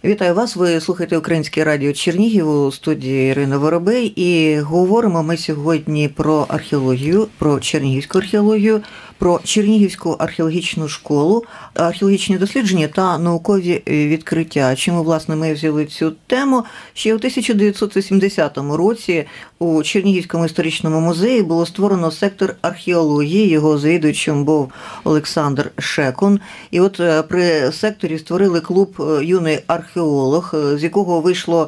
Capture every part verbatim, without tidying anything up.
Вітаю вас, ви слухаєте Українське радіо Чернігів, у студії Ірина Воробей, і говоримо ми сьогодні про археологію, про чернігівську археологію, про Чернігівську археологічну школу, археологічні дослідження та наукові відкриття. Чому, власне, ми взяли цю тему? Ще у тисяча дев'ятсот вісімдесятому році у Чернігівському історичному музеї було створено сектор археології, його завідувачем був Олександр Шекун. І от при секторі створили клуб «Юний археолог», з якого вийшло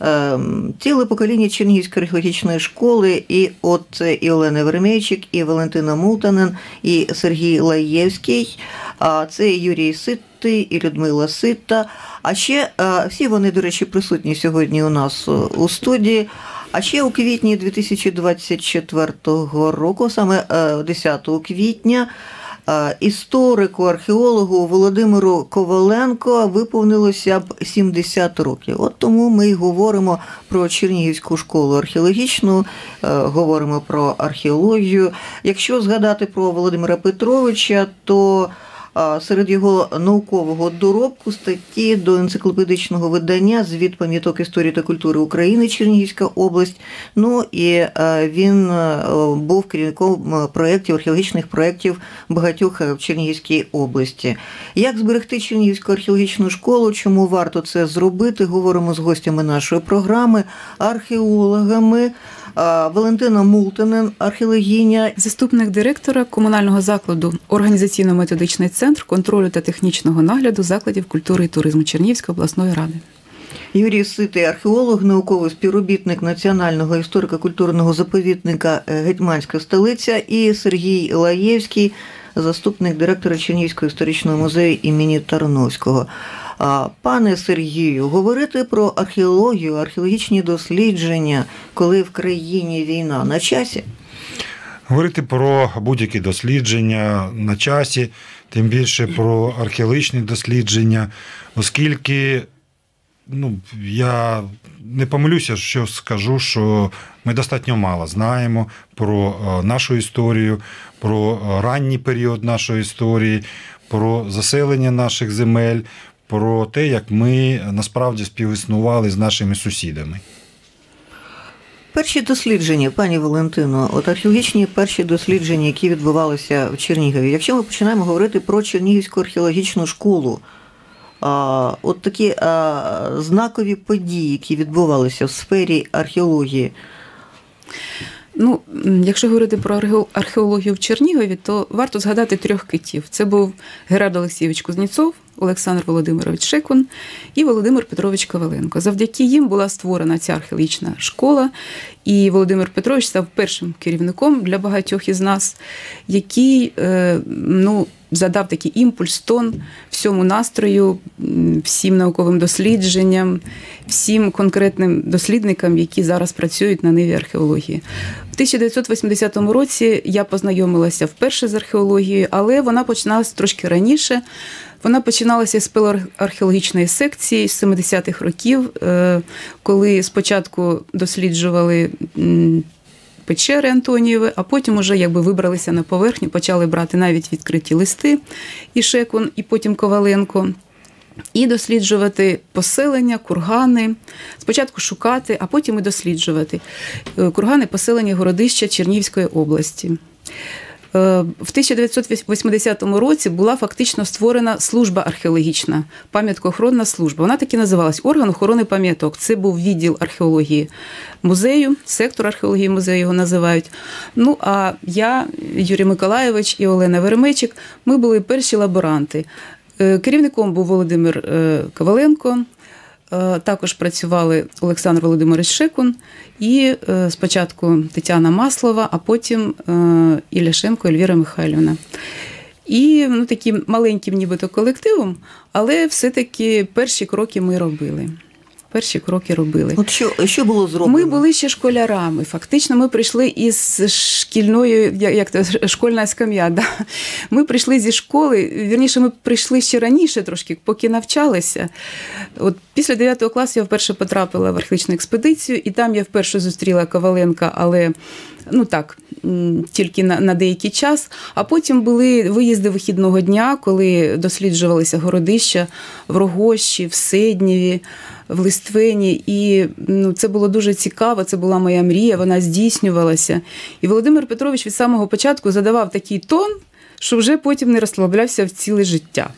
ціле покоління Чернігівської археологічної школи, і от і Олена Веремейчик, і Валентина Мултанен, і Сергій Лаєвський, а це Юрій Ситий, і Людмила Сита. А ще всі вони, до речі, присутні сьогодні у нас у студії. А ще у квітні дві тисячі двадцять четвертого року, саме десятого квітня, історику, археологу Володимиру Коваленко виповнилося б сімдесят років. От тому ми й говоримо про Чернігівську школу археологічну, говоримо про археологію. Якщо згадати про Володимира Петровича, то серед його наукового доробку статті до енциклопедичного видання «Звіт пам'яток історії та культури України. Чернігівська область». Ну і він був керівником проєктів, археологічних проєктів багатьох в Чернігівській області. Як зберегти Чернігівську археологічну школу, чому варто це зробити, говоримо з гостями нашої програми, археологами. Валентина Мултанен, археологиня. Заступник директора комунального закладу «Організаційно-методичний центр контролю та технічного нагляду закладів культури і туризму Чернігівської обласної ради. Юрій Ситий, археолог, науковий співробітник Національного історико-культурного заповідника «Гетьманська столиця», і Сергій Лаєвський, заступник директора Чернігівського історичного музею імені Тарновського. Пане Сергію, говорити про археологію, археологічні дослідження, коли в країні війна, на часі? Говорити про будь-які дослідження на часі, тим більше про археологічні дослідження, оскільки ну, я не помилюся, що скажу, що ми достатньо мало знаємо про нашу історію, про ранній період нашої історії, про заселення наших земель, про те, як ми насправді співіснували з нашими сусідами. Перші дослідження, пані Валентино, от археологічні перші дослідження, які відбувалися в Чернігові. Якщо ми починаємо говорити про Чернігівську археологічну школу, а, от такі а, знакові події, які відбувалися в сфері археології. Ну, якщо говорити про археологію в Чернігові, то варто згадати трьох китів. Це був Герард Олексійович Кузнєцов, Олександр Володимирович Шекун і Володимир Петрович Коваленко. Завдяки їм була створена ця археологічна школа, і Володимир Петрович став першим керівником для багатьох із нас, який, ну, задав такий імпульс, тон всьому настрою, всім науковим дослідженням, всім конкретним дослідникам, які зараз працюють на ниві археології. В тисяча дев'ятсот вісімдесятому році я познайомилася вперше з археологією, але вона починалася трошки раніше. Вона починалася з палеоархеологічної секції з семидесятих років, коли спочатку досліджували печери Антонієви, а потім уже якби вибралися на поверхню, почали брати навіть відкриті листи і Шекун, і потім Коваленко, і досліджувати поселення, кургани, спочатку шукати, а потім і досліджувати кургани, поселення, городища Чернігівської області. В тисяча дев'ятсот вісімдесятому році була фактично створена служба археологічна, пам'яткоохоронна служба. Вона так і називалась «Орган охорони пам'яток». Це був відділ археології музею, сектор археології музею його називають. Ну, а я, Юрій Миколайович і Олена Веремейчик, ми були перші лаборанти. Керівником був Володимир Коваленко, також працювали Олександр Володимирович Шекун і спочатку Тетяна Маслова, а потім Іляшенко Ельвіра Михайлівна. І ну, таким маленьким нібито колективом, але все-таки перші кроки ми робили. Перші кроки робили. От що, що було зроблено? Ми були ще школярами. Фактично ми прийшли із шкільної, як то, школьна скам'я. Да? Ми прийшли зі школи, вірніше, ми прийшли ще раніше трошки, поки навчалися. От після дев'ятого класу я вперше потрапила в археологічну експедицію, і там я вперше зустріла Коваленка, але ну так, тільки на, на деякий час. А потім були виїзди вихідного дня, коли досліджувалися городища в Рогощі, в Седнєві, в Листвені. І ну, це було дуже цікаво, це була моя мрія, вона здійснювалася. І Володимир Петрович від самого початку задавав такий тон, що вже потім не розслаблявся в ціле життя.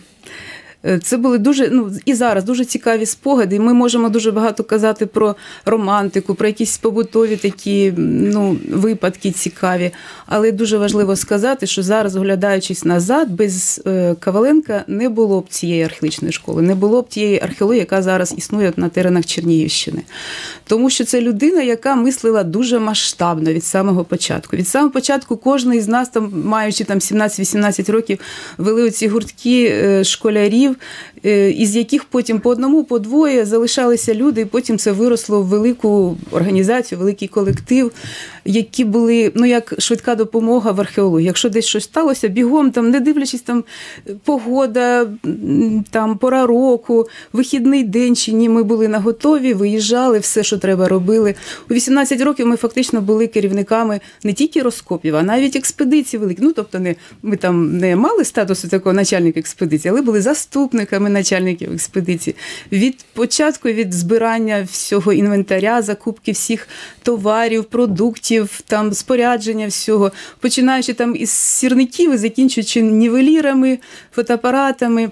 Це були дуже, ну і зараз дуже цікаві спогади. Ми можемо дуже багато казати про романтику, про якісь побутові такі, ну, випадки цікаві. Але дуже важливо сказати, що зараз, оглядаючись назад, без Коваленка не було б цієї археологічної школи, не було б тієї археології, яка зараз існує на теренах Чернігівщини. Тому що це людина, яка мислила дуже масштабно від самого початку. Від самого початку кожен із нас, там, маючи там сімнадцять-вісімнадцять років, вели оці гуртки школярів, із яких потім по одному, по двоє залишалися люди, і потім це виросло в велику організацію, великий колектив, які були, ну, як швидка допомога в археології. Якщо десь щось сталося, бігом, там, не дивлячись, там, погода, там, пора року, вихідний день чи ні, ми були наготові, виїжджали, все, що треба, робили. У вісімнадцять років ми фактично були керівниками не тільки розкопів, а навіть експедицій великих. Ну, тобто, не, ми там не мали статусу такого начальника експедиції, але були заступниками начальників експедиції. Від початку, від збирання всього інвентаря, закупки всіх товарів, продуктів, там, спорядження всього, починаючи там із сірників і закінчуючи нівелірами, фотоапаратами.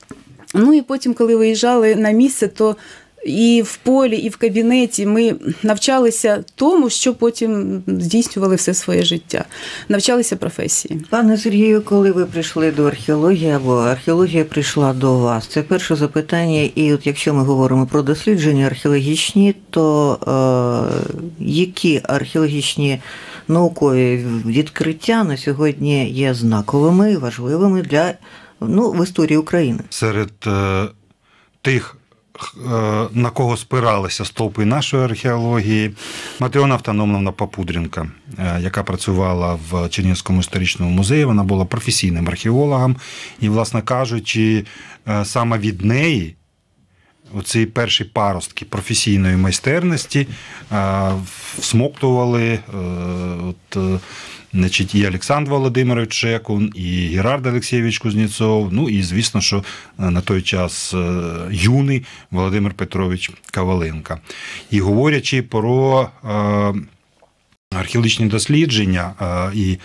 Ну і потім, коли виїжджали на місце, то і в полі, і в кабінеті ми навчалися тому, що потім здійснювали все своє життя. Навчалися професії. Пане Сергію, коли ви прийшли до археології, або археологія прийшла до вас, це перше запитання. І от якщо ми говоримо про дослідження археологічні, то е, які археологічні наукові відкриття на сьогодні є знаковими, важливими для, ну, в історії України? Серед е, тих, на кого спиралися стовпи нашої археології, Матрьона Автономовна Попудренко, яка працювала в Чернігівському історичному музеї, вона була професійним археологом, і, власне кажучи, саме від неї оці перші паростки професійної майстерності всмоктували от, значить, і Олександр Володимирович Шекун, і Герард Олексійович Кузнєцов, ну і, звісно, що на той час юний Володимир Петрович Коваленко. І говорячи про археологічні дослідження і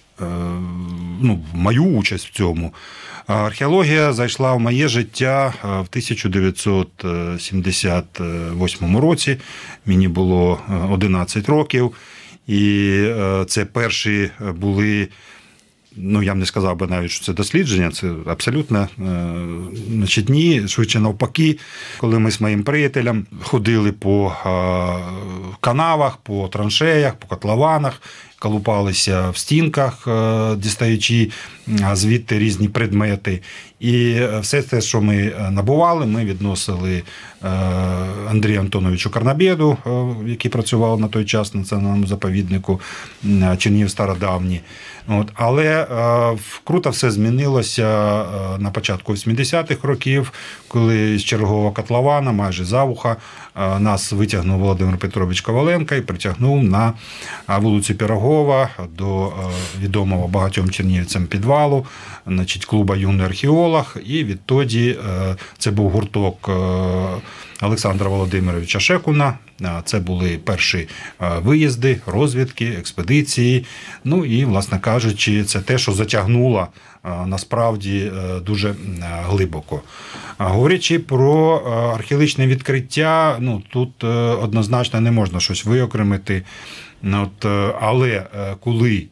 ну, мою участь в цьому, археологія зайшла в моє життя в тисяча дев'ятсот сімдесят восьмому році. Мені було одинадцять років. І це перші були, ну, я б не сказав би навіть, що це дослідження, це абсолютно, значить, ні, швидше навпаки, коли ми з моїм приятелем ходили по канавах, по траншеях, по котлованах, колупалися в стінках, дістаючи звідти різні предмети. І все те, що ми набували, ми відносили Андрію Антоновичу Карнабєду, який працював на той час в національному заповіднику Чернігів Стародавній. От. Але круто все змінилося на початку вісімдесятих років, коли з чергового котлована, майже за вуха, нас витягнув Володимир Петрович Коваленко і притягнув на вулицю Пірогова до відомого багатьом чернігівцям підвалу, значить, клуба «Юний археолог». І відтоді це був гурток Олександра Володимировича Шекуна. Це були перші виїзди, розвідки, експедиції. Ну і, власне кажучи, це те, що затягнуло насправді дуже глибоко. Говорячи про археологічне відкриття, ну, тут однозначно не можна щось виокремити. От, але коли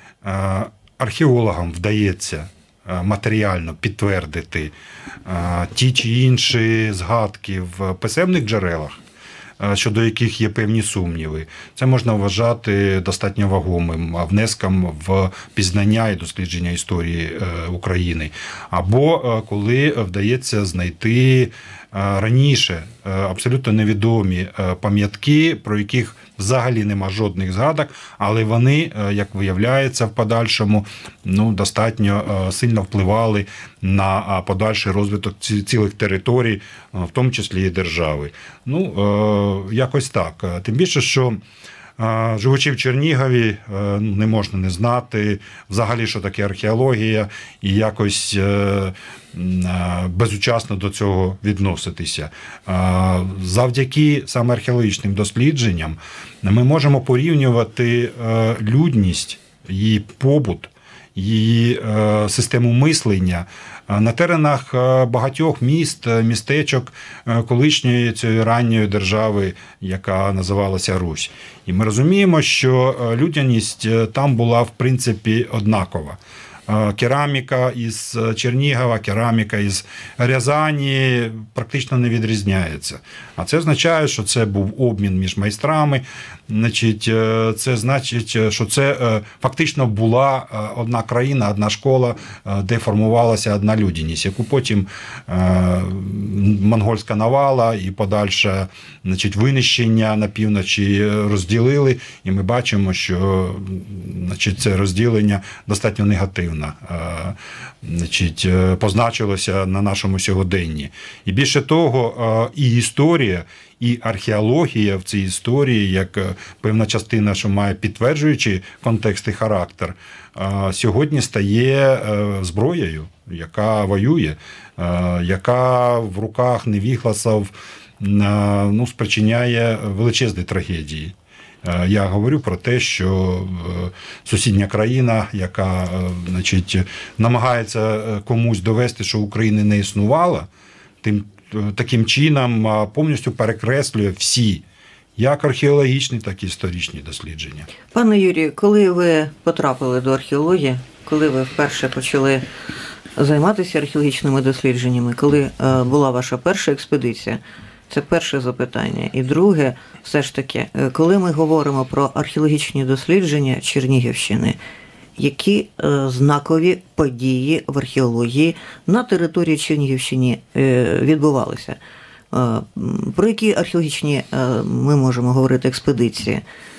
археологам вдається матеріально підтвердити ті чи інші згадки в писемних джерелах, щодо яких є певні сумніви, це можна вважати достатньо вагомим внеском в пізнання і дослідження історії України. Або коли вдається знайти раніше абсолютно невідомі пам'ятки, про яких взагалі нема жодних згадок, але вони, як виявляється в подальшому, ну, достатньо сильно впливали на подальший розвиток цілих територій, в тому числі і держави. Ну, якось так. Тим більше, що Живучи в Чернігові, не можна не знати взагалі, що таке археологія, і якось безучасно до цього відноситися. Завдяки саме археологічним дослідженням ми можемо порівнювати людність, її побут, її систему мислення на теренах багатьох міст, містечок колишньої цієї ранньої держави, яка називалася Русь. І ми розуміємо, що людяність там була, в принципі, однакова. Кераміка із Чернігова, кераміка із Рязані практично не відрізняється. А це означає, що це був обмін між майстрами. Значить, це значить, що це фактично була одна країна, одна школа, де формувалася одна людяність, яку потім монгольська навала і подальше, значить, винищення на півночі розділили. І ми бачимо, що, значить, це розділення достатньо негативно, значить, позначилося на нашому сьогоденні. І більше того, і історія, і археологія в цій історії, як певна частина, що має підтверджуючий контекст і характер, сьогодні стає зброєю, яка воює, яка в руках невігласів, ну, спричиняє величезні трагедії. Я говорю про те, що сусідня країна, яка, значить, намагається комусь довести, що України не існувало, тим таким чином повністю перекреслює всі, як археологічні, так і історичні дослідження. Пане Юрію, коли ви потрапили до археології, коли ви вперше почали займатися археологічними дослідженнями, коли була ваша перша експедиція? Це перше запитання. І друге, все ж таки, коли ми говоримо про археологічні дослідження Чернігівщини, які знакові події в археології на території Чернігівщини відбувалися? Про які археологічні ми можемо говорити експедиції?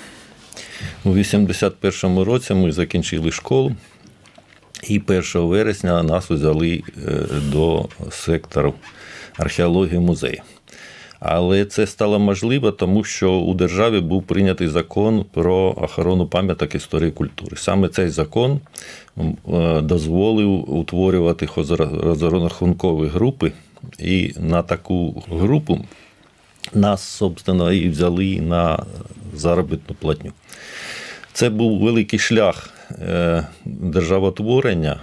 У вісімдесят першому році ми закінчили школу, і першого вересня нас взяли до сектору археології музею. Але це стало можливо, тому що у державі був прийнятий закон про охорону пам'яток історії і культури. Саме цей закон дозволив утворювати розрахункові групи, і на таку групу нас, собственно, і взяли на заробітну платню. Це був великий шлях державотворення,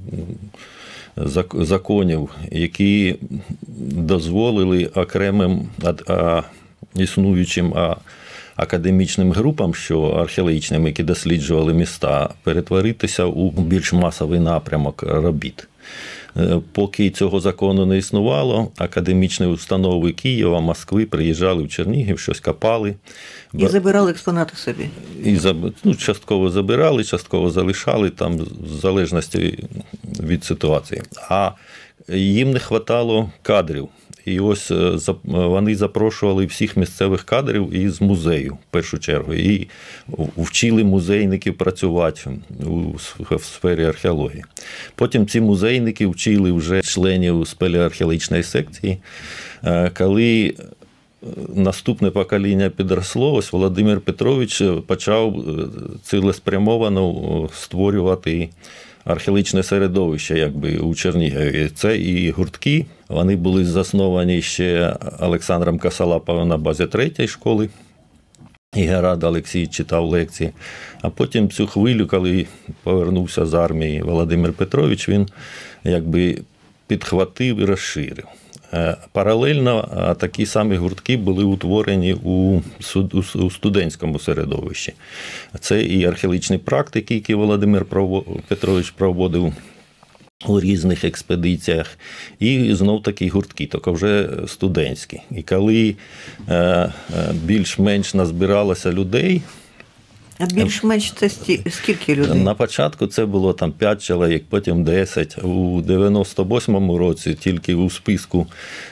законів, які дозволили окремим існуючим академічним групам, що археологічним, які досліджували міста, перетворитися у більш масовий напрямок робіт. Поки цього закону не існувало, академічні установи Києва, Москви приїжджали в Чернігів, щось копали. І забирали експонати собі? І, ну, частково забирали, частково залишали, там, в залежності від ситуації. А їм не вистачало кадрів. І ось вони запрошували всіх місцевих кадрів із музею, в першу чергу, і вчили музейників працювати у сфері археології. Потім ці музейники вчили вже членів спелеоархеологічної секції. Коли наступне покоління підросло, ось Володимир Петрович почав цілеспрямовано створювати археологічне середовище, якби, у Чернігові. Це і гуртки, вони були засновані ще Олександром Косолаповим на базі третьої школи. І Герат Олексій читав лекції. А потім цю хвилю, коли повернувся з армії Володимир Петрович, він, якби, підхватив і розширив. Паралельно такі самі гуртки були утворені у студентському середовищі. Це і археологічні практики, які Володимир Петрович проводив у різних експедиціях, і знов такі гуртки, тільки вже студентські. І коли більш-менш назбиралося людей, а більш-менш це скільки людей? На початку це було там п'ять чоловік, потім десять. У дев'яносто восьмому році тільки у списку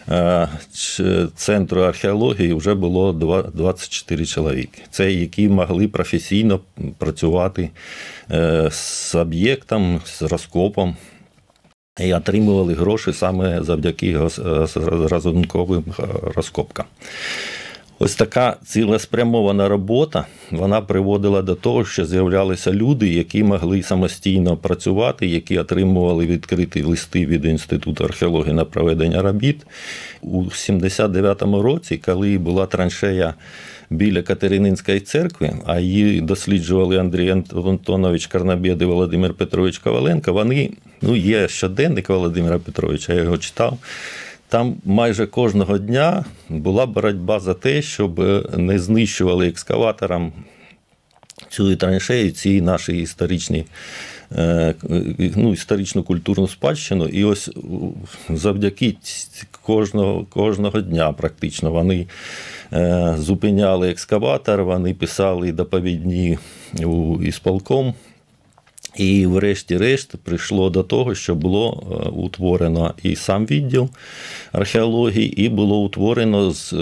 Центру археології вже було двадцять чотири чоловіки. Це які могли професійно працювати з об'єктом, з розкопом. І отримували гроші саме завдяки розрахунковим розкопкам. Ось така цілеспрямована робота, вона приводила до того, що з'являлися люди, які могли самостійно працювати, які отримували відкриті листи від Інституту археології на проведення робіт. У сімдесят дев'ятому році, коли була траншея біля Катерининської церкви, а її досліджували Андрій Антонович Карнабєд і Володимир Петрович Коваленко, вони, ну, є щоденник Володимира Петровича, я його читав. Там майже кожного дня була боротьба за те, щоб не знищували екскаватором цю траншею, ці наші історичні, ну, історичну культурну спадщину. І ось завдяки кожного, кожного дня практично вони зупиняли екскаватор, вони писали доповідні у ісполком. І врешті-решт прийшло до того, що було утворено і сам відділ археології, і було утворено з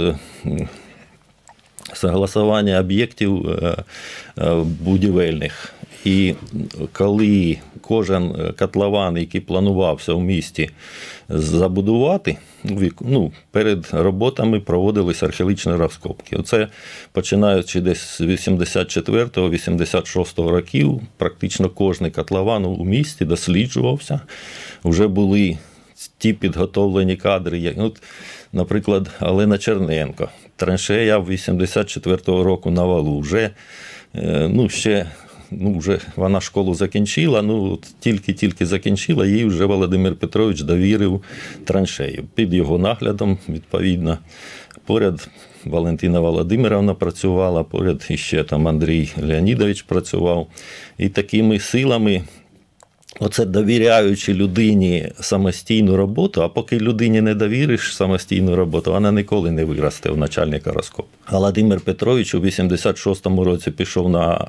согласування об'єктів будівельних. І коли кожен котлован, який планувався в місті забудувати, ну, перед роботами проводились археологічні розкопки. Оце, починаючи десь з вісімдесят четвертого - вісімдесят шостого років, практично кожен котлован у місті досліджувався. Вже були ті підготовлені кадри, як, ну, наприклад, Олена Черненко. Траншея вісімдесят четвертого року на валу. Вже, ну, ще... Ну, вже вона школу закінчила, ну, тільки-тільки закінчила, їй вже Володимир Петрович довірив траншею. Під його наглядом, відповідно, поряд Валентина Володимировна працювала, поряд іще там Андрій Леонідович працював. І такими силами, оце довіряючи людині самостійну роботу, а поки людині не довіриш самостійну роботу, вона ніколи не виросте в начальника розкопу. Володимир Петрович у вісімдесят шостому році пішов на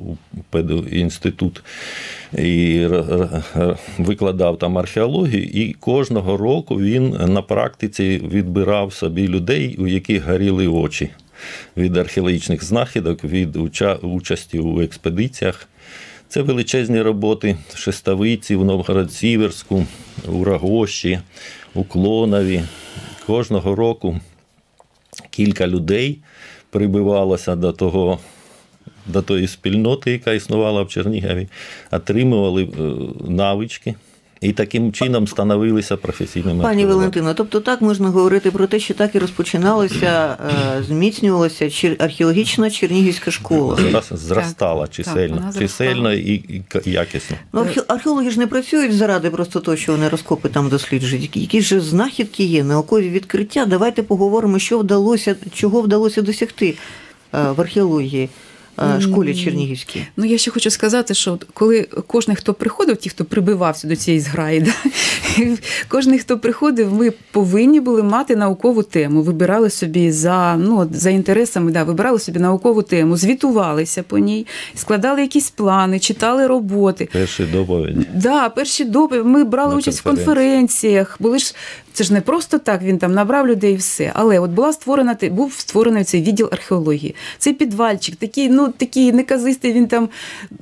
педінститут і викладав там археологію, і кожного року він на практиці відбирав собі людей, у яких горіли очі від археологічних знахідок, від участі у експедиціях. Це величезні роботи в Шестовиці, в Новгород-Сіверську, у Рогощі, у Клонові. Кожного року кілька людей прибивалося до того, до тої спільноти, яка існувала в Чернігові, отримували навички. І таким чином становилися професійними. Пані Валентино, тобто так можна говорити про те, що так і розпочиналася, зміцнювалася археологічна чернігівська школа. Зростала чисельно, так, чисельно і, і якісно. Ну, археологи ж не працюють заради просто того, що вони розкопи там досліджують. Які ж знахідки є, наукові відкриття. Давайте поговоримо, що вдалося, чого вдалося досягти в археології. Школі Чернігівській. Ну, я ще хочу сказати, що коли кожен, хто приходив, ті, хто прибивався до цієї зграї, да, кожен, хто приходив, ми повинні були мати наукову тему, вибирали собі за, ну, за інтересами, да, вибирали собі наукову тему, звітувалися по ній, складали якісь плани, читали роботи. Перші доповіді. Да, перші доповіді. Ми брали участь в конференціях, були ж, це ж не просто так, він там набрав людей і все, але от була створена, був створений цей відділ археології. Цей підвальчик, такий, ну, такий неказистий, він там,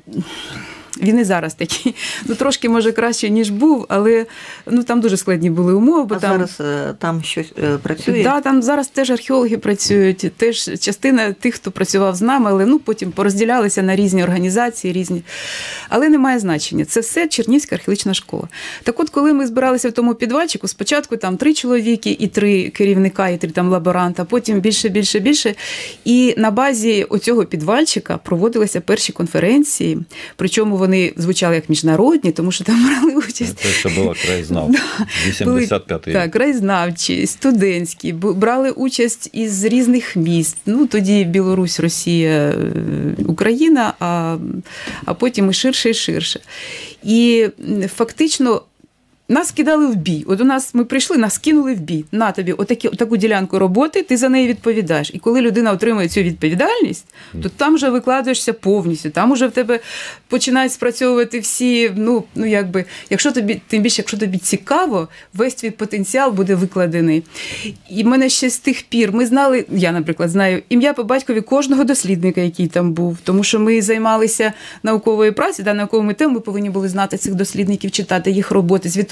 він і зараз такий, ну, трошки, може, краще, ніж був, але, ну, там дуже складні були умови. Бо а там... зараз там щось працює? Так, да, там зараз теж археологи працюють, теж частина тих, хто працював з нами, але, ну, потім порозділялися на різні організації, різні. Але немає значення. Це все Чернігівська археологічна школа. Так от, коли ми збиралися в тому підвальчику, спочатку там три чоловіки і три керівника, і три там лаборанта, потім більше, більше, більше. І на базі оцього підвальчика проводилися перші конференції, причому вони звучали як міжнародні, тому що там брали участь. Це ще була краєзнавча, вісімдесят п'ятий рік. Так, краєзнавчі, студентські, брали участь із різних міст. Ну, тоді Білорусь, Росія, Україна, а, а потім і ширше, і ширше. І фактично нас кидали в бій. От у нас ми прийшли, нас кинули в бій. На тобі отакі, отаку ділянку роботи, ти за неї відповідаєш. І коли людина отримує цю відповідальність, то там вже викладаєшся повністю, там вже в тебе починають спрацьовувати всі, ну, ну якби, якщо тобі, тим більше, якщо тобі цікаво, весь твій потенціал буде викладений. І мене ще з тих пір, ми знали, я, наприклад, знаю ім'я по батькові кожного дослідника, який там був, тому що ми займалися науковою працею, да, науковими темами, ми повинні були знати цих дослідників, читати їх роботи, звітувати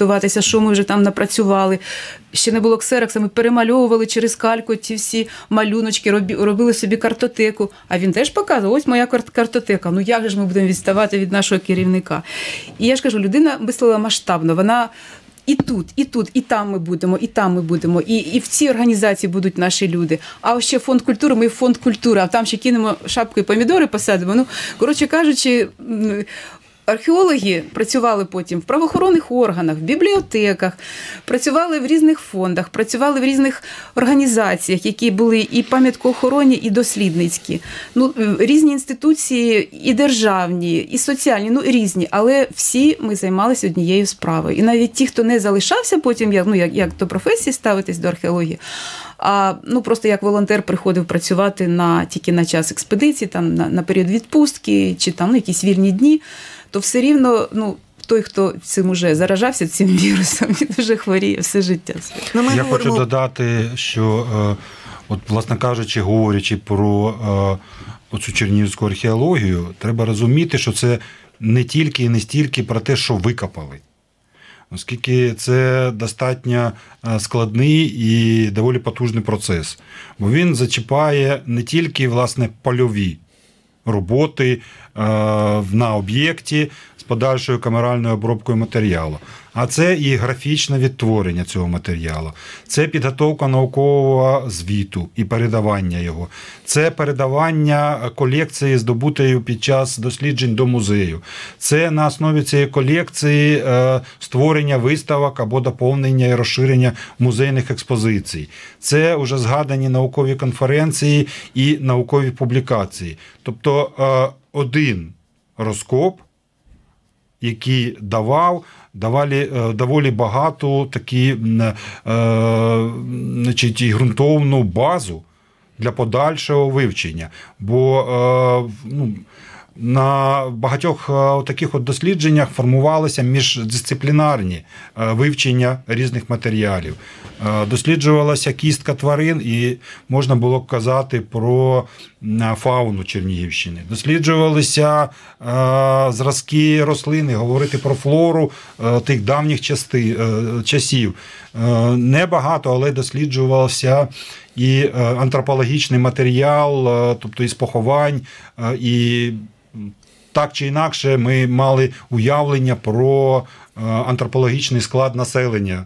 орієнтуватися, що ми вже там напрацювали. Ще не було ксерокса, ми перемальовували через кальку ті всі малюночки, робили собі картотеку. А він теж показував, ось моя картотека, ну як же ж ми будемо відставати від нашого керівника? І я ж кажу, людина мислила масштабно, вона і тут, і тут, і там ми будемо, і там ми будемо, і, і в цій організації будуть наші люди. А ось ще фонд культури, ми в фонд культури, а там ще кинемо шапку і помідори посадимо. Ну, коротше кажучи, археологи працювали потім в правоохоронних органах, в бібліотеках, працювали в різних фондах, працювали в різних організаціях, які були і пам'яткоохоронні, і дослідницькі. Ну, різні інституції, і державні, і соціальні, ну, різні, але всі ми займалися однією справою. І навіть ті, хто не залишався потім, як, ну, як, як до професії ставитись до археології, а ну, просто як волонтер приходив працювати на, тільки на час експедиції, там, на, на період відпустки, чи там, ну, якісь вільні дні, то все рівно, ну, той, хто цим уже заражався, цим вірусом, він вже хворіє все життя. Ну, Я говоримо... хочу додати, що, от, власне кажучи, говорячи про оцю чернігівську археологію, треба розуміти, що це не тільки і не стільки про те, що викопали. Оскільки це достатньо складний і доволі потужний процес. Бо він зачіпає не тільки, власне, польові роботи на об'єкті з подальшою камеральною обробкою матеріалу. А це і графічне відтворення цього матеріалу. Це підготовка наукового звіту і передавання його. Це передавання колекції, здобутої під час досліджень до музею. Це на основі цієї колекції створення виставок або доповнення і розширення музейних експозицій. Це вже згадані наукові конференції і наукові публікації. Тобто один розкоп, який давав, давали доволі багато такі, е, значить, і ґрунтовну базу для подальшого вивчення. Бо е, ну, на багатьох таких от дослідженнях формувалися міждисциплінарні вивчення різних матеріалів. Досліджувалася кістка тварин, і можна було казати про фауну Чернігівщини. Досліджувалися зразки рослин, говорити про флору тих давніх части, часів. Небагато, але досліджувався і антропологічний матеріал, тобто із поховань, і так чи інакше ми мали уявлення про антропологічний склад населення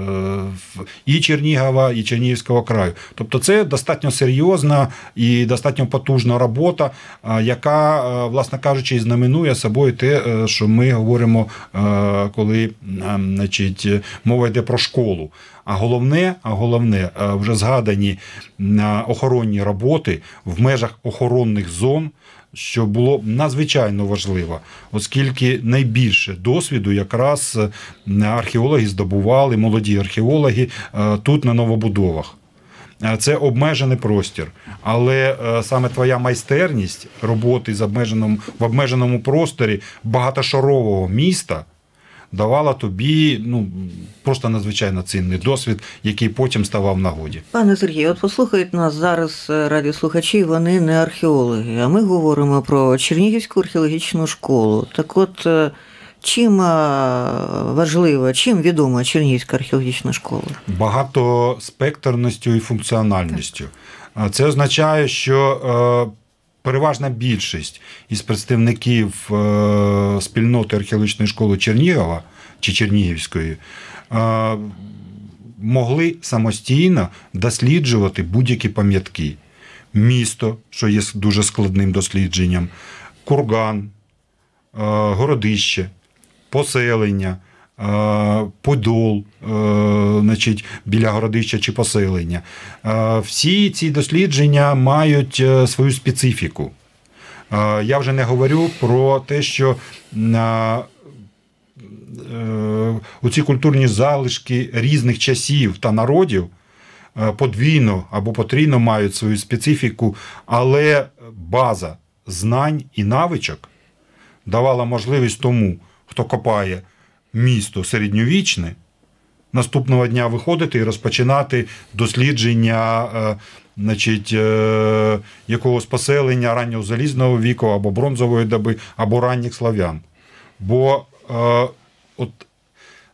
і Чернігова, і Чернігівського краю. Тобто це достатньо серйозна і достатньо потужна робота, яка, власне кажучи, і знаменує собою те, що ми говоримо, коли, значить, мова йде про школу. А головне, а головне, вже згадані охоронні роботи в межах охоронних зон, що було надзвичайно важливо, оскільки найбільше досвіду якраз археологи здобували, молоді археологи, тут на новобудовах. Це обмежений простір, але саме твоя майстерність роботи з обмеженим, в обмеженому просторі багатошарового міста давала тобі, ну, просто надзвичайно цінний досвід, який потім ставав в нагоді. Пане Сергію, от послухають нас зараз радіослухачі, вони не археологи, а ми говоримо про Чернігівську археологічну школу. Так от, чим важлива, чим відома Чернігівська археологічна школа? Багатоспектрністю і функціональністю. Так. Це означає, що переважна більшість із представників спільноти археологічної школи Чернігова чи Чернігівської могли самостійно досліджувати будь-які пам'ятки. Місто, що є дуже складним дослідженням, курган, городище, поселення, подол, значить, біля городища чи поселення. Всі ці дослідження мають свою специфіку. Я вже не говорю про те, що у ці культурні залишки різних часів та народів подвійно або потрійно мають свою специфіку, але база знань і навичок давала можливість тому, хто копає місто середньовічне, наступного дня виходити і розпочинати дослідження, значить, якогось поселення раннього залізного віку, або бронзової доби, або ранніх слав'ян. Бо от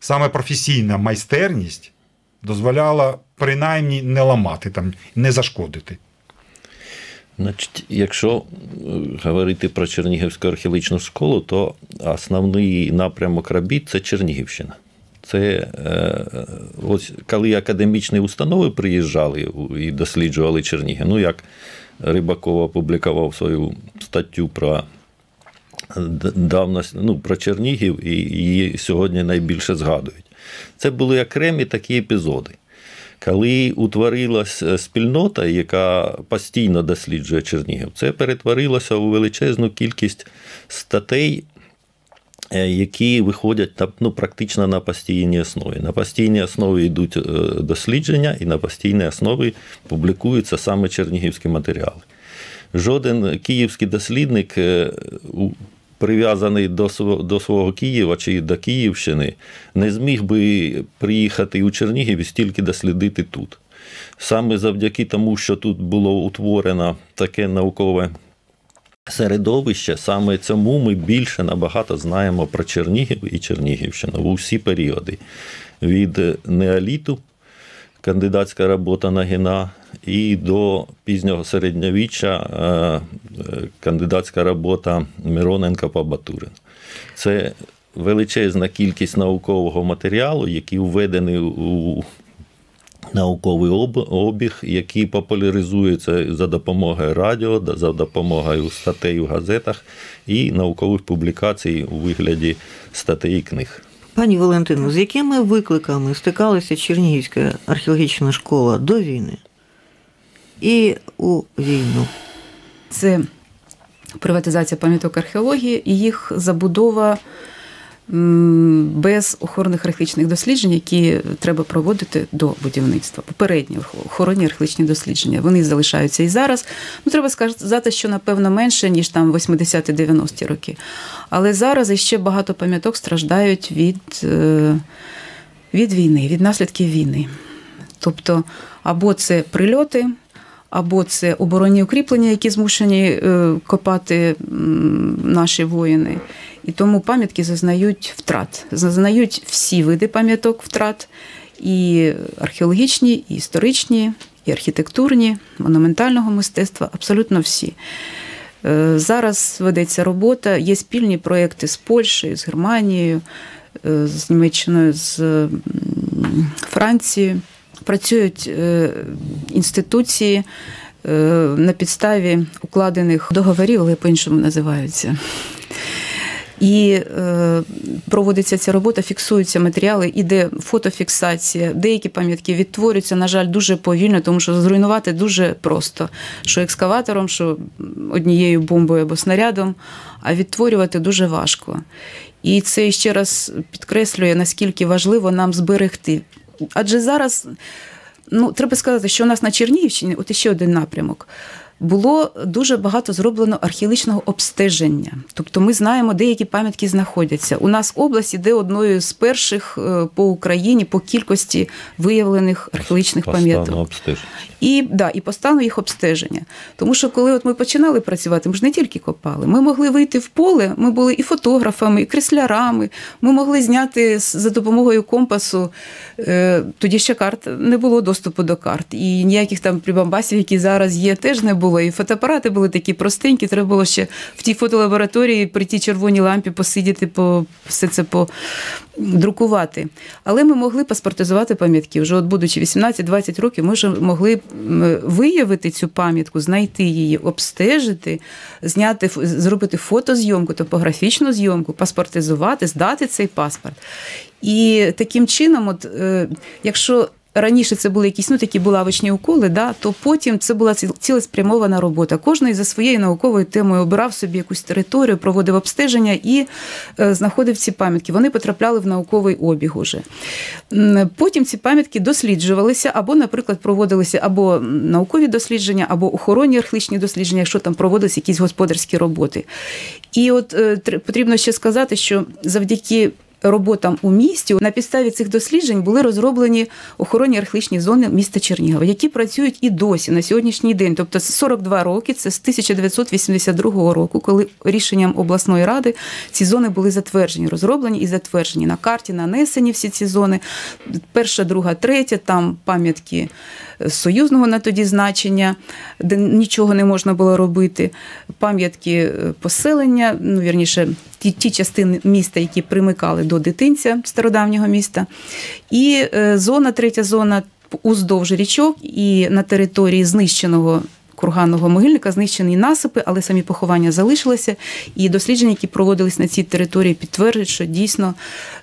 саме професійна майстерність дозволяла принаймні не ламати, там, не зашкодити. Значить, якщо говорити про Чернігівську археологічну школу, то основний напрямок робіт – це Чернігівщина. Це ось коли академічні установи приїжджали і досліджували Чернігів, ну як Рибаков опублікував свою статтю про давність, ну, про Чернігів, і її сьогодні найбільше згадують. Це були окремі такі епізоди. Коли утворилася спільнота, яка постійно досліджує Чернігів, це перетворилося у величезну кількість статей, які виходять ну, практично на постійній основі. На постійній основі йдуть дослідження, і на постійній основі публікуються саме чернігівські матеріали. Жоден київський дослідник, прив'язаний до свого, до свого Києва чи до Київщини, не зміг би приїхати у Чернігів і стільки дослідити тут. Саме завдяки тому, що тут було утворено таке наукове середовище, саме цьому ми більше набагато знаємо про Чернігів і Чернігівщину в усі періоди. Від неоліту, кандидатська робота Нагіна, і до пізнього середньовіччя кандидатська робота Мироненка по Батурину. Це величезна кількість наукового матеріалу, який введений у науковий обіг, який популяризується за допомогою радіо, за допомогою статей у газетах і наукових публікацій у вигляді статей і книг. Пані Валентино, з якими викликами стикалася Чернігівська археологічна школа до війни і у війну? Це приватизація пам'яток археології і їх забудова без охоронних археологічних досліджень, які треба проводити до будівництва. Попередні охоронні археологічні дослідження. Вони залишаються і зараз. Ну, треба сказати, що, напевно, менше, ніж там вісімдесяті-дев'яності роки. Але зараз іще багато пам'яток страждають від, від війни, від наслідків війни. Тобто, або це прильоти, або це оборонні укріплення, які змушені копати наші воїни. І тому пам'ятки зазнають втрат. Зазнають всі види пам'яток втрат, і археологічні, і історичні, і архітектурні, монументального мистецтва, абсолютно всі. Зараз ведеться робота, є спільні проєкти з Польщею, з Германією, з Німеччиною, з Францією. Працюють інституції на підставі укладених договорів, але по-іншому називаються. І е, проводиться ця робота, фіксуються матеріали, іде фотофіксація. Деякі пам'ятки відтворюються, на жаль, дуже повільно, тому що зруйнувати дуже просто. Що екскаватором, що однією бомбою або снарядом, а відтворювати дуже важко. І це ще раз підкреслює, наскільки важливо нам зберегти. Адже зараз, ну, треба сказати, що у нас на Чернігівщині, от іще один напрямок, було дуже багато зроблено археологічного обстеження. Тобто ми знаємо, де які пам'ятки знаходяться. У нас область іде одною з перших по Україні по кількості виявлених археологічних пам'яток. І, да, і по стану їх обстеження. Тому що коли от ми починали працювати, ми ж не тільки копали. Ми могли вийти в поле, ми були і фотографами, і креслярами, ми могли зняти за допомогою компасу. Тоді ще карт не було доступу до карт. І ніяких там прибамбасів, які зараз є, теж не було. І фотоапарати були такі простенькі, треба було ще в тій фотолабораторії при тій червоній лампі посидіти, по, все це подрукувати. Але ми могли паспортизувати пам'ятки. Вже от будучи вісімнадцять-двадцять років, ми вже могли виявити цю пам'ятку, знайти її, обстежити, зняти, зробити фотозйомку, топографічну зйомку, паспортизувати, здати цей паспорт. І таким чином, от, якщо раніше це були якісь ну, такі булавочні уколи, да, то потім це була цілеспрямована робота. Кожний за своєю науковою темою обирав собі якусь територію, проводив обстеження і е, знаходив ці пам'ятки. Вони потрапляли в науковий обіг уже. Потім ці пам'ятки досліджувалися, або, наприклад, проводилися або наукові дослідження, або охоронні археологічні дослідження, якщо там проводилися якісь господарські роботи. І от е, потрібно ще сказати, що завдяки роботам у місті. На підставі цих досліджень були розроблені охоронні археологічні зони міста Чернігова, які працюють і досі на сьогоднішній день. Тобто сорок два роки, це з тисяча дев'ятсот вісімдесят другого року, коли рішенням обласної ради ці зони були затверджені, розроблені і затверджені. На карті нанесені всі ці зони. Перша, друга, третя, там пам'ятки союзного на тоді значення, де нічого не можна було робити, пам'ятки поселення, ну, вірніше, ті, ті частини міста, які примикали до Дитинця, стародавнього міста, і зона, третя зона уздовж річок і на території знищеного курганного могильника знищені насипи, але самі поховання залишилися. І дослідження, які проводились на цій території, підтверджують, що дійсно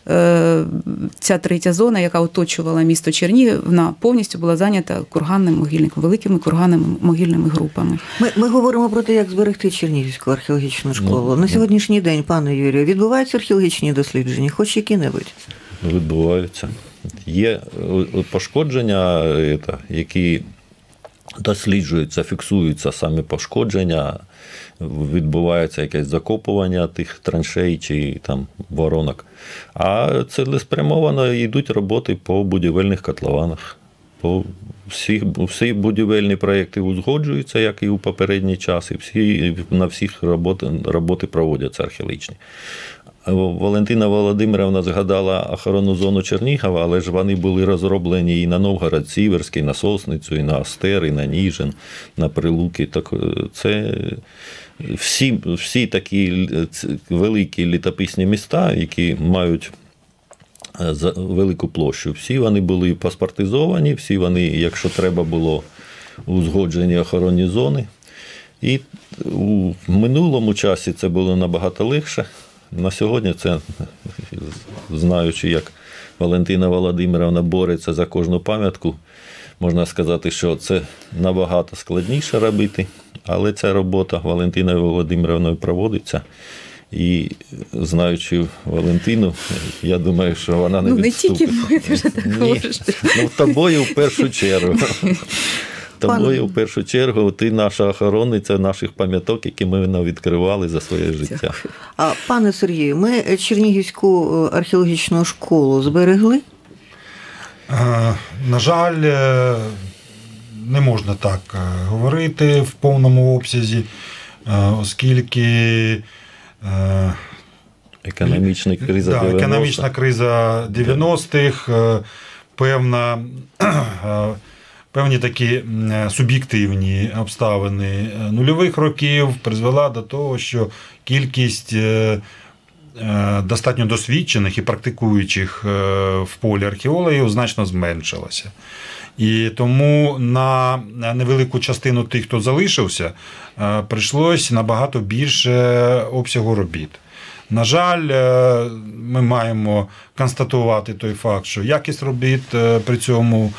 ця третя зона, яка оточувала місто Чернігів, вона повністю була зайнята курганним могильником, великими курганними могильними групами. Ми, ми говоримо про те, як зберегти Чернігівську археологічну школу. Ну, на сьогоднішній день, пане Юрію, відбуваються археологічні дослідження, хоч які-небудь? Відбуваються. Є пошкодження, які досліджуються, фіксуються самі пошкодження, відбувається якесь закопування тих траншей чи там воронок. А цілеспрямовано йдуть роботи по будівельних котлованах. По всі, всі будівельні проєкти узгоджуються, як і у попередній час, і всі, на всіх роботи, роботи проводяться археологічні. Валентина Володимирівна згадала охоронну зону Чернігова, але ж вони були розроблені і на Новгород-Сіверський, і на Сосницю, і на Остер, і на Ніжин, на Прилуки. Так це всі, всі такі великі літописні міста, які мають велику площу, всі вони були паспортизовані, всі вони, якщо треба було, узгоджені охоронні зони. І у минулому часі це було набагато легше. На сьогодні це, знаючи, як Валентина Володимирівна бореться за кожну пам'ятку, можна сказати, що це набагато складніше робити, але ця робота Валентиною Володимирівною проводиться. І, знаючи Валентину, я думаю, що вона не ну, відступить. Ну, не тільки ми, ти вже так говориш. Ну, тобою в першу чергу. Тобою, в першу чергу, ти наша охоронниця наших пам'яток, які ми відкривали за своє життя. А, пане Сергію, ми Чернігівську археологічну школу зберегли? На жаль, не можна так говорити в повному обсязі, оскільки економічна криза да, дев'яностих. Економічна криза дев'яностих, певна, певні такі суб'єктивні обставини нульових років призвела до того, що кількість достатньо досвідчених і практикуючих в полі археологів значно зменшилася. І тому на невелику частину тих, хто залишився, прийшлось набагато більше обсягу робіт. На жаль, ми маємо констатувати той факт, що якість робіт при цьому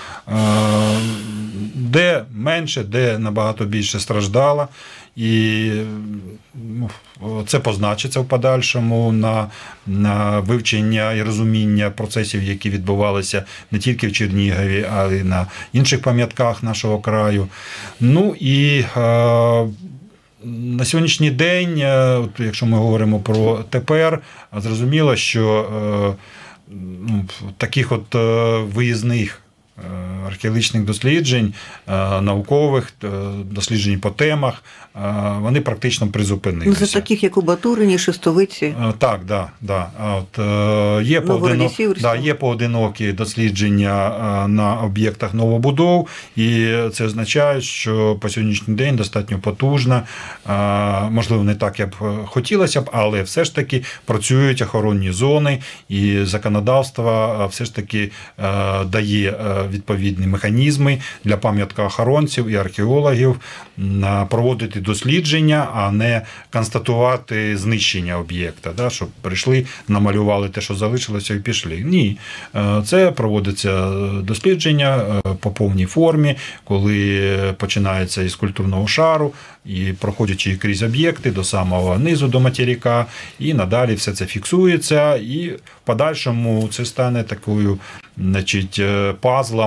де менше, де набагато більше страждала. І це позначиться в подальшому на, на вивчення і розуміння процесів, які відбувалися не тільки в Чернігові, а й на інших пам'ятках нашого краю. Ну і е, на сьогоднішній день, от, якщо ми говоримо про тепер, зрозуміло, що е, ну, таких от е, виїзних археологічних досліджень, наукових досліджень по темах, вони практично призупинилися. Ну, за таких, як у Батурині, Шестовиці. Так, да, да. От, є, поодинок... да, є поодинокі дослідження на об'єктах новобудов, і це означає, що по сьогоднішній день достатньо потужна, можливо, не так, як б хотілося б, але все ж таки працюють охоронні зони, і законодавство все ж таки дає відповідні механізми для пам'яткоохоронців і археологів проводити дослідження, а не констатувати знищення об'єкта, да, щоб прийшли, намалювали те, що залишилося, і пішли. Ні. Це проводиться дослідження по повній формі, коли починається із культурного шару, і проходячи крізь об'єкти до самого низу, до материка, і надалі все це фіксується, і в подальшому це стане такою, значить, пазлом в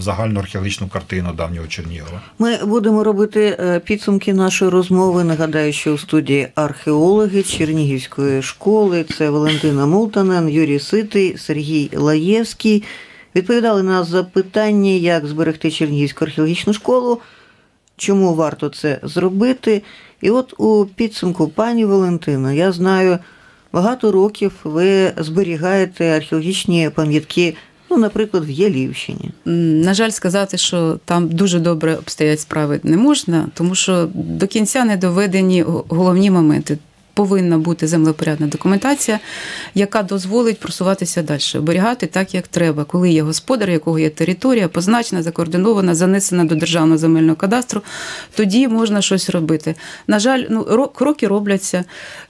загальну археологічну картину давнього Чернігова. Ми будемо робити підсумки нашої розмови. Нагадаю, що у студії археологи Чернігівської школи – це Валентина Мултанен, Юрій Ситий, Сергій Лаєвський. Відповідали на запитання, як зберегти Чернігівську археологічну школу, чому варто це зробити. І от у підсумку, пані Валентино, я знаю, багато років ви зберігаєте археологічні пам'ятки, ну, наприклад, в Ялівщині. На жаль, сказати, що там дуже добре обстоять справи не можна, тому що до кінця не доведені головні моменти. Повинна бути землепорядна документація, яка дозволить просуватися далі, оберігати так, як треба, коли є господар, якого є територія, позначена, закоординована, занесена до Державного земельного кадастру, тоді можна щось робити. На жаль, ну, кроки робляться.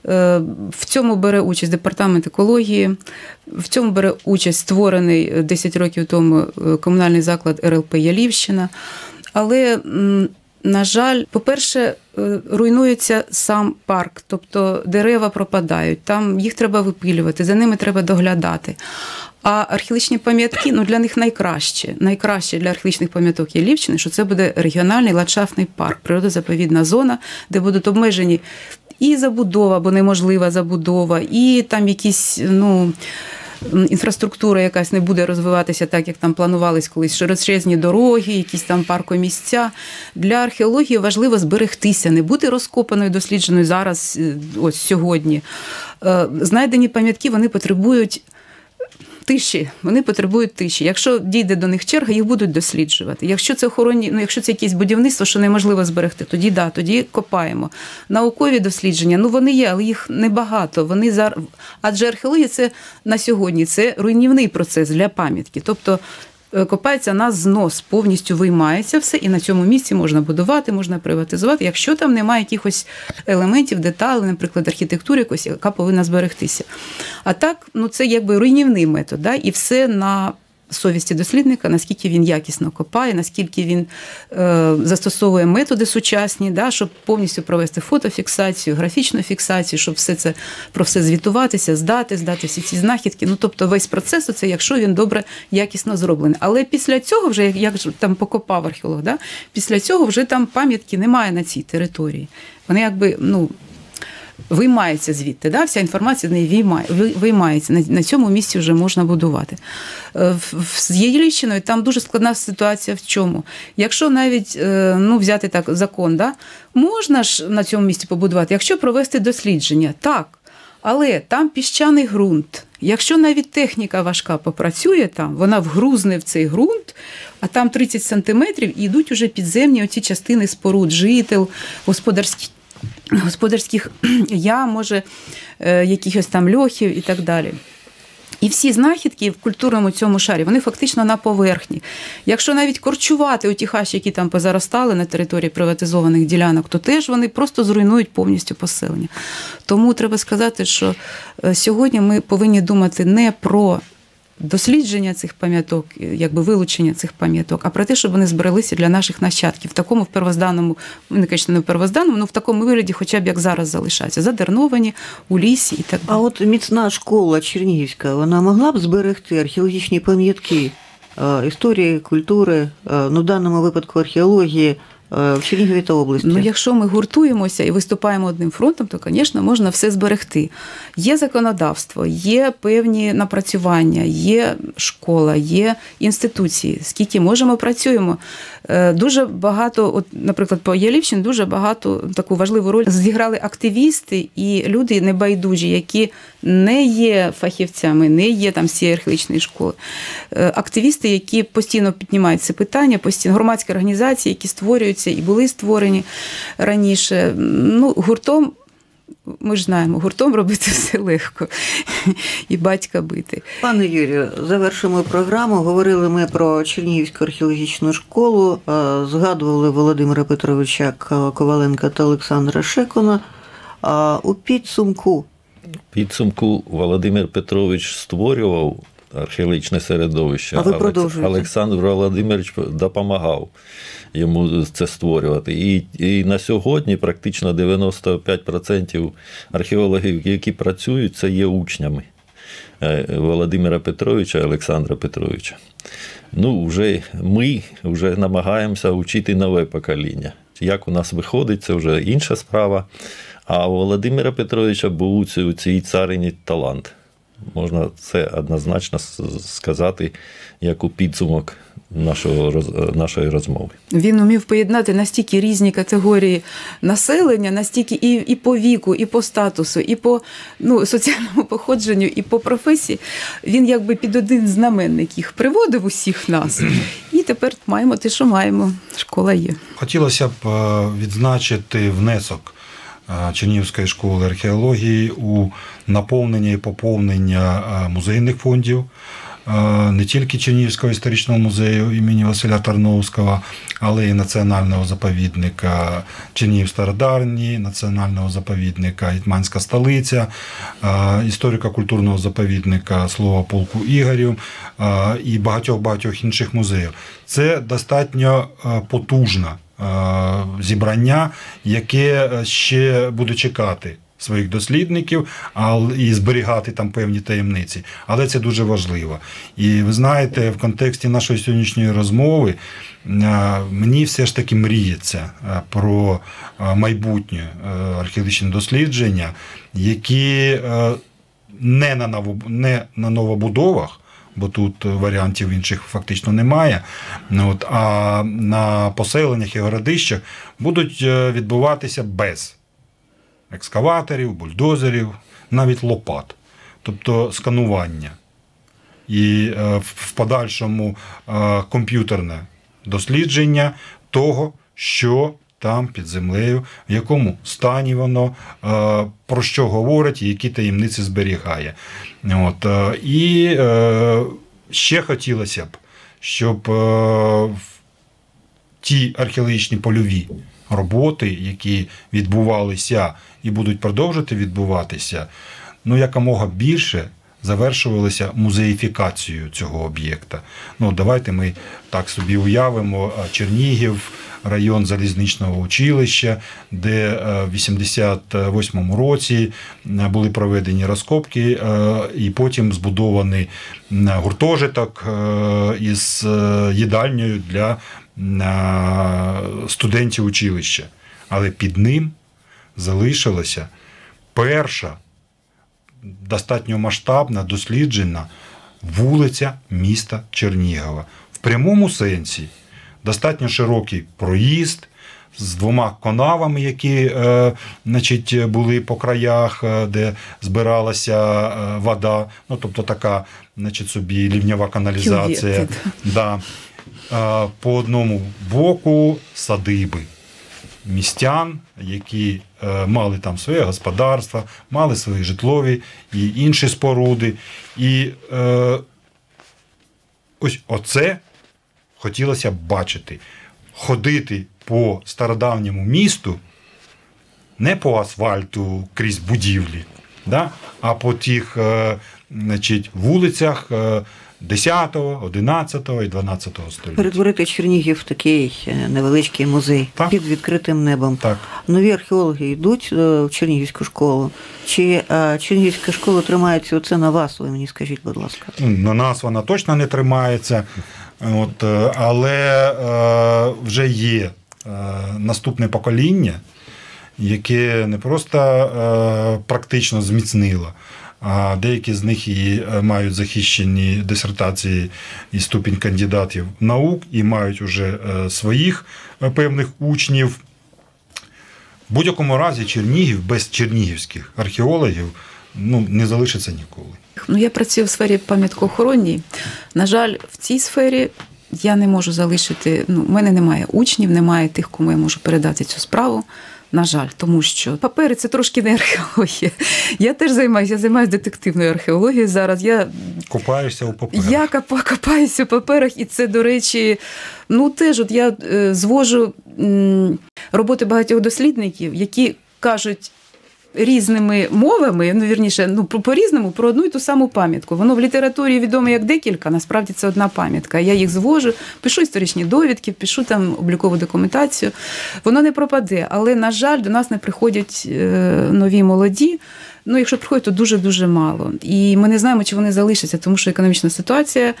В цьому бере участь Департамент екології, в цьому бере участь створений десять років тому комунальний заклад ер ел пе Ялівщина. Але на жаль, по-перше, руйнується сам парк, тобто дерева пропадають, там їх треба випилювати, за ними треба доглядати. А археологічні пам'ятки, ну, для них найкраще, найкраще для археологічних пам'яток Ялівщини, що це буде регіональний ландшафтний парк, природозаповідна зона, де будуть обмежені і забудова, або неможлива забудова, і там якісь, ну, інфраструктура якась не буде розвиватися так, як там планувались колись, широчезні дороги, якісь там паркомісця. Для археології важливо зберегтися, не бути розкопаною, дослідженою зараз, ось сьогодні. Знайдені пам'ятки, вони потребують тиші, вони потребують тиші. Якщо дійде до них черга, їх будуть досліджувати. Якщо це охоронні, ну, якщо це якесь будівництво, що неможливо зберегти, тоді да, тоді копаємо. Наукові дослідження, ну, вони є, але їх небагато. Вони зараз, адже археологія це на сьогодні це руйнівний процес для пам'ятки. Тобто копається на знос, повністю виймається все, і на цьому місці можна будувати, можна приватизувати, якщо там немає якихось елементів, деталей, наприклад, архітектури якось, яка повинна зберегтися. А так, ну, це якби руйнівний метод, да? І все на совісті дослідника, наскільки він якісно копає, наскільки він е, застосовує методи сучасні, да, щоб повністю провести фотофіксацію, графічну фіксацію, щоб все це, про все звітуватися, здати, здати всі ці знахідки. Ну, тобто весь процес, це якщо він добре, якісно зроблений. Але після цього вже, як, як там покопав археолог, да, після цього вже там пам'ятки немає на цій території. Вони якби, ну, виймається звідти, да? Вся інформація з неї виймається. На цьому місці вже можна будувати. З Ялівщиною там дуже складна ситуація в чому? Якщо навіть, ну, взяти так закон, да? Можна ж на цьому місці побудувати, якщо провести дослідження, так, але там піщаний ґрунт. Якщо навіть техніка важка попрацює там, вона вгрузне в цей ґрунт, а там тридцять сантиметрів, і йдуть уже підземні оці частини споруд, жител, господарські господарських ям, може, якихось там льохів і так далі. І всі знахідки в культурному цьому шарі, вони фактично на поверхні. Якщо навіть корчувати оті хащі, які там позаростали на території приватизованих ділянок, то теж вони просто зруйнують повністю поселення. Тому треба сказати, що сьогодні ми повинні думати не про дослідження цих пам'яток, якби вилучення цих пам'яток, а про те, щоб вони збереглися для наших нащадків в такому в первозданному, не кажуть, не в первозданному, але в такому вигляді, хоча б як зараз залишаються, задерновані, у лісі і так далі. А от міцна школа Чернігівська, вона могла б зберегти археологічні пам'ятки історії, культури, ну в даному випадку археології, в Чернігові та області? Ну, якщо ми гуртуємося і виступаємо одним фронтом, то, звісно, можна все зберегти. Є законодавство, є певні напрацювання, є школа, є інституції. Скільки можемо, працюємо. Дуже багато, от, наприклад, по Ялівщині дуже багато таку важливу роль зіграли активісти і люди небайдужі, які не є фахівцями, не є там з цієї археологічної школи. Активісти, які постійно піднімають це питання, постійно громадські організації, які створюються і були створені раніше. Ну, гуртом, ми ж знаємо, гуртом робити все легко і батька бити. Пане Юрію, завершимо програму. Говорили ми про Чернігівську археологічну школу, згадували Володимира Петровича Коваленка та Олександра Шекуна. У підсумку? Підсумку Володимир Петрович створював археологічне середовище, а ви продовжуєте? Олександр Володимирович допомагав йому це створювати. І, і на сьогодні практично дев'яносто п'ять відсотків археологів, які працюють, це є учнями. Володимира Петровича і Олександра Петровича. Ну, вже ми вже намагаємося вчити нове покоління. Як у нас виходить, це вже інша справа. А у Володимира Петровича був у цій царині талант. Можна це однозначно сказати, як у підсумок нашого, нашої розмови. Він умів поєднати настільки різні категорії населення, настільки і, і по віку, і по статусу, і по ну, соціальному походженню, і по професії. Він якби під один знаменник їх приводив усіх нас. І тепер маємо те, що маємо. Школа є. Хотілося б відзначити внесок Чернігівської школи археології у наповнення і поповнення музейних фондів, не тільки Чернігівського історичного музею імені Василя Тарновського, але й Національного заповідника Чернігів-Стародарні, Національного заповідника Гетьманська столиця, історико-культурного заповідника Слово полку Ігорів і багатьох-багатьох інших музеїв. Це достатньо потужна зібрання, яке ще буде чекати своїх дослідників і зберігати там певні таємниці. Але це дуже важливо. І ви знаєте, в контексті нашої сьогоднішньої розмови мені все ж таки мріється про майбутнє археологічне дослідження, які не на, ново, не на новобудовах, бо тут варіантів інших фактично немає, от, а на поселеннях і городищах будуть відбуватися без екскаваторів, бульдозерів, навіть лопат. Тобто сканування. І в подальшому комп'ютерне дослідження того, що там під землею, в якому стані воно, про що говорить і які таємниці зберігає. От. І ще хотілося б, щоб ті археологічні польові роботи, які відбувалися і будуть продовжувати відбуватися, ну, якомога більше завершувалися музеїфікацією цього об'єкта. Ну, давайте ми так собі уявимо Чернігів, район залізничного училища, де в вісімдесят восьмому році були проведені розкопки і потім збудований гуртожиток із їдальнею для студентів училища. Але під ним залишилася перша достатньо масштабна, досліджена вулиця міста Чернігова. В прямому сенсі достатньо широкий проїзд з двома канавами, які е, значить, були по краях, де збиралася е, вода, ну, тобто така, значить, собі лівньова каналізація. Да. Е, по одному боку садиби містян, які е, мали там своє господарство, мали свої житлові і інші споруди. І е, ось оце хотілося б бачити. Ходити по стародавньому місту не по асфальту крізь будівлі, да? А по тих е, значить, вулицях е, десятого, одинадцятого і дванадцятого століття. Перетворити Чернігів в такий невеличкий музей, так, під відкритим небом. Так. Нові археологи йдуть в Чернігівську школу. Чи Чернігівська школа тримається оце на вас? Ви мені скажіть, будь ласка. На нас вона точно не тримається. От, але е, вже є е, наступне покоління, яке не просто е, практично зміцнило, а деякі з них і мають захищені дисертації і ступінь кандидатів наук, і мають уже е, своїх певних учнів. В будь-якому разі Чернігів без чернігівських археологів ну, не залишиться ніколи. Ну, я працюю в сфері пам'яткоохоронній. На жаль, в цій сфері я не можу залишити, ну, в мене немає учнів, немає тих, кому я можу передати цю справу. На жаль, тому що папери – це трошки не археологія. Я теж займаюся, я займаюся детективною археологією зараз. Я Копаєшся у паперах. Я копаюся у паперах, і це, до речі, ну теж от я звожу роботи багатьох дослідників, які кажуть, різними мовами, ну, вірніше, ну, по-різному про одну і ту саму пам'ятку. Воно в літературі відомо як декілька, насправді це одна пам'ятка. Я їх звожу, пишу історичні довідки, пишу там облікову документацію. Воно не пропаде, але, на жаль, до нас не приходять нові молоді. Ну, якщо приходять, то дуже-дуже мало. І ми не знаємо, чи вони залишаться, тому що економічна ситуація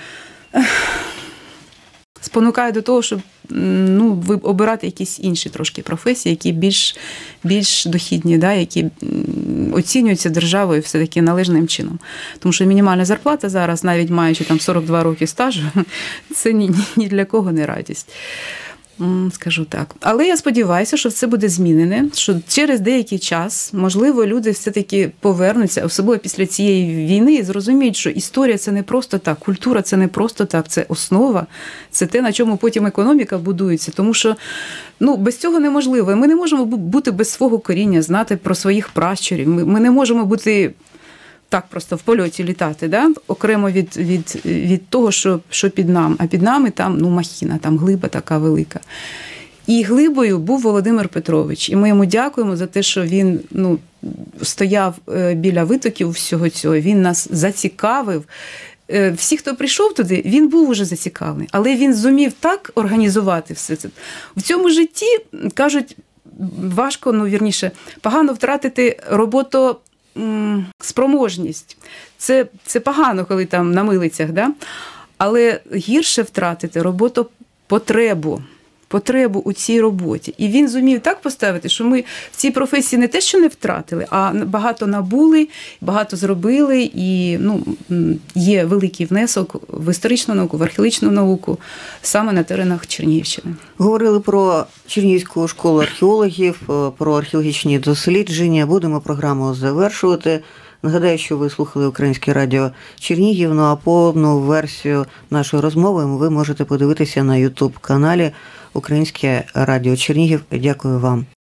спонукає до того, щоб, ну, обирати якісь інші трошки професії, які більш, більш дохідні, да, які оцінюються державою все-таки належним чином. Тому що мінімальна зарплата зараз, навіть маючи там сорок два роки стажу, це ні, ні для кого не радість. Скажу так. Але я сподіваюся, що це буде змінене, що через деякий час, можливо, люди все-таки повернуться, особливо після цієї війни, і зрозуміють, що історія – це не просто так, культура – це не просто так, це основа, це те, на чому потім економіка будується. Тому що, ну, без цього неможливо. Ми не можемо бути без свого коріння, знати про своїх пращурів. Ми, ми не можемо бути так просто в польоті літати, да? Окремо від, від, від того, що, що під нами. А під нами там, ну, махіна, там глиба така велика. І глибою був Володимир Петрович. І ми йому дякуємо за те, що він, ну, стояв біля витоків всього цього, він нас зацікавив. Всі, хто прийшов туди, він був уже зацікавлений. Але він зумів так організувати все це. В цьому житті, кажуть, важко, ну, вірніше, погано втратити роботу, спроможність. Це, це погано, коли там на милицях, да? Але гірше втратити роботу потребу. Потребу у цій роботі. І він зумів так поставити, що ми в цій професії не те, що не втратили, а багато набули, багато зробили, і, ну, є великий внесок в історичну науку, в археологічну науку саме на теренах Чернігівщини. Говорили про Чернігівську школу археологів, про археологічні дослідження. Будемо програму завершувати. Нагадаю, що ви слухали Українське радіо Чернігів, ну а повну версію нашої розмови ви можете подивитися на ютуб-каналі Українське радіо Чернігів. Дякую вам.